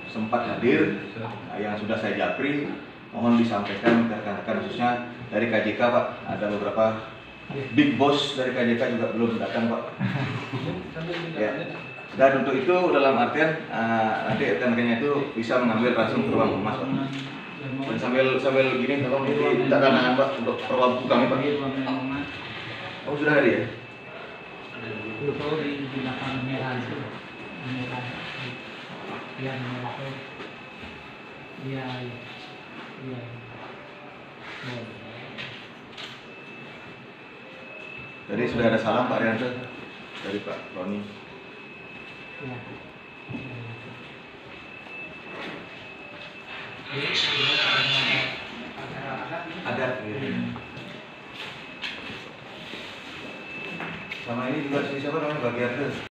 sempat hadir, yang sudah saya japri, mohon disampaikan ke rekan-rekan khususnya dari KJK Pak. Ada beberapa big boss dari KJK juga belum datang Pak. Ya. Dan untuk itu dalam artian nanti rekan-rekannya itu bisa mengambil langsung ke ruang emas Pak. Dan sambil gini tolong minta tangan Pak untuk perwakilan kami Pak. Oh sudah ada ya? Itu di belakang merah itu, merah, yang merah itu, iya. Tadi sudah ada salam Pak Rianto dari Pak Roni. Ya. Ada. Sama ini juga siapa namanya Bagian